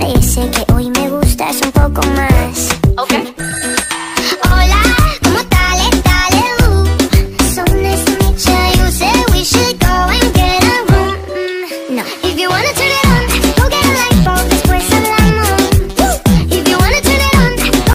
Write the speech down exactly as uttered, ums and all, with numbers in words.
parece que hoy me gustas un poco más. Ok.